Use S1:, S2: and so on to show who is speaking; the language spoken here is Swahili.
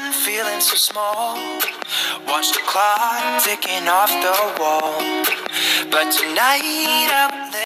S1: feeling so small. Watch the clock ticking off the wall. But tonight I will